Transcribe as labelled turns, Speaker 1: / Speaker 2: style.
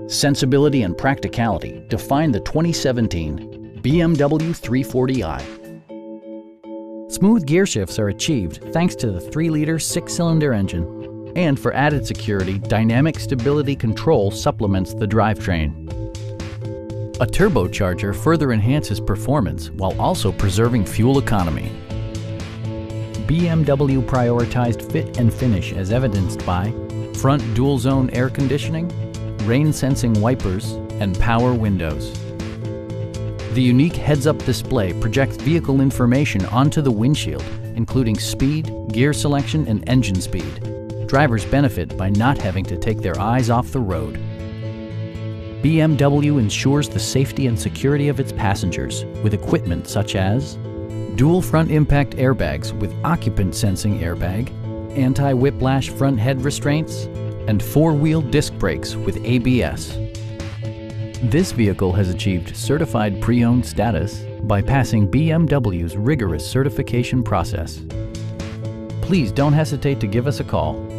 Speaker 1: Sensibility and practicality define the 2017 BMW 340i.
Speaker 2: Smooth gear shifts are achieved thanks to the 3-liter 6-cylinder engine. And for added security, dynamic stability control supplements the drivetrain. A turbocharger further enhances performance while also preserving fuel economy. BMW prioritized fit and finish as evidenced by front dual-zone air conditioning, rain-sensing wipers, and power windows. The unique heads-up display projects vehicle information onto the windshield, including speed, gear selection, and engine speed. Drivers benefit by not having to take their eyes off the road. BMW ensures the safety and security of its passengers with equipment such as dual front impact airbags with occupant sensing airbag, anti-whiplash front head restraints, and 4-wheel disc brakes with ABS. This vehicle has achieved certified pre-owned status by passing BMW's rigorous certification process. Please don't hesitate to give us a call.